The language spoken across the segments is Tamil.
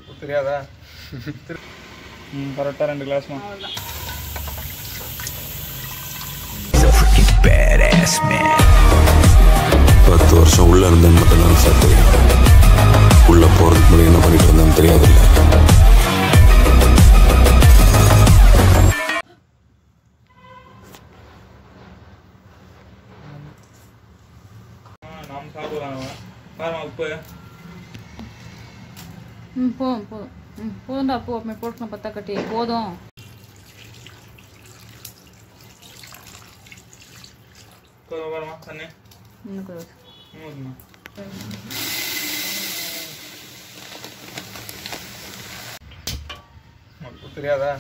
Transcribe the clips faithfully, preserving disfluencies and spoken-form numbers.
தெரியாதா? ம் கரெக்டாக ரெண்டு கிளாஸ்மா. பத்து வருஷம் உள்ள இருந்தேன்னு மட்டும் தான் சார் தெரியும். உள்ள போறதுக்கு முன்னாடி என்ன பண்ணிட்டு இருந்தேன்னு தெரியாது. நாம் சாப்பிடலாம் பாருமா உப்பு. ம் போதும் போதும் ம் போதும்டா போ அப்போ போட்டுக்கணும் பத்தா கட்டி போதும். பாருமா தண்ணி இன்னும் கூட ஊற்றுமா. தெரியாதா?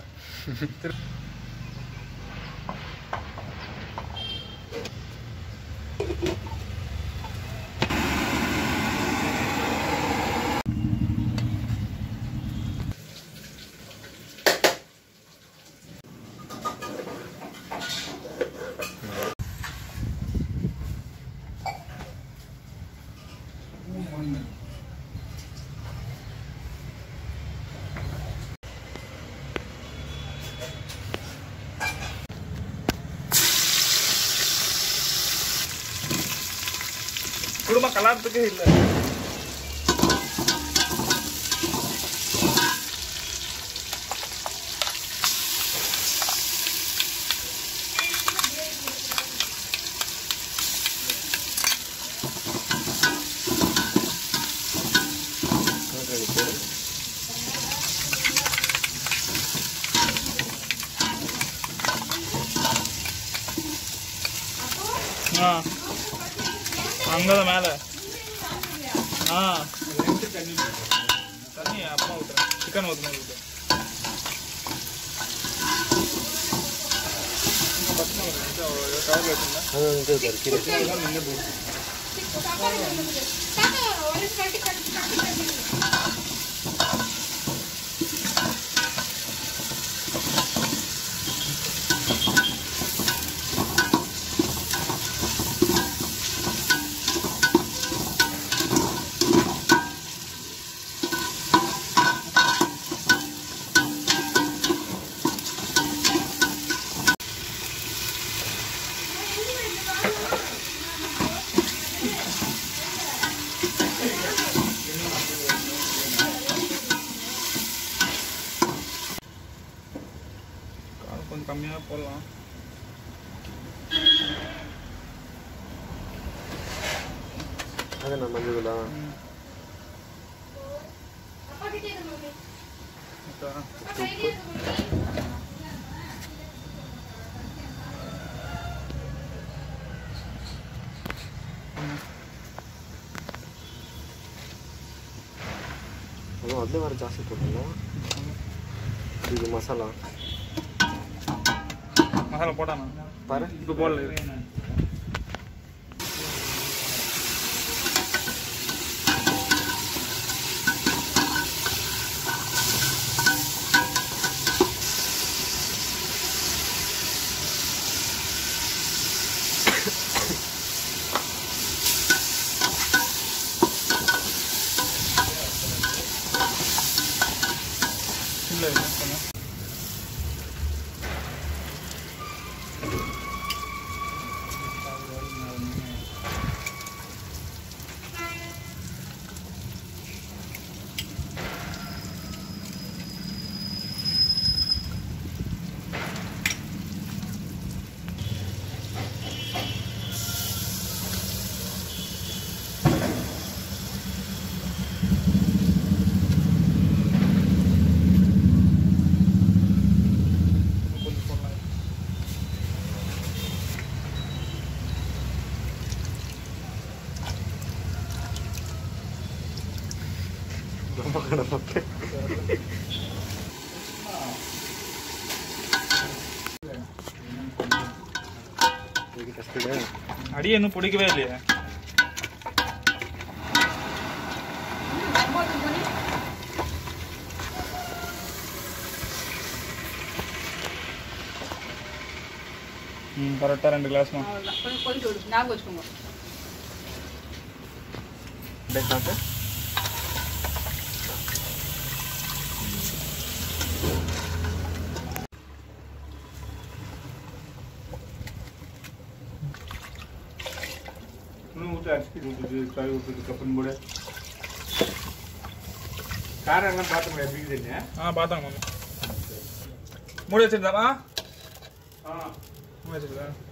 குடும்ப கலாரத்துக்கே இல்லை. ஆ அங்கதான் மேல. ஆ தண்ணி அப்பா ஊத்துறேன். சிக்கன் ஊற்றுமா ஊற்று. கொஞ்சம் கம்மியாக போடலாம். அது நான் மஞ்சள் அதுவும் அதே மாதிரி ஜாஸ்தி போடணும். இது மசாலா மசாலா போட்டானா பாரு. இப்போ போடல. இல்லை அடி இன்னும் பிடிக்கவே இல்லையே. ம் கரெக்டாக ரெண்டு கிளாஸ்மா. கொஞ்சம் கொதிக்க விடு ஞாபகம் வச்சுக்கோங்க. இன்னும் ஊற்று அரிசி ஊற்றுது கறி ஊற்றுது கப்புன்னு போடு காரம் எல்லாம் பார்த்து முடியாது எப்படி தெரியும் ஆ பார்த்தாங்க மாமா மூடி வச்சிருந்தாமா ஆ மூடி வச்சிருக்கேன்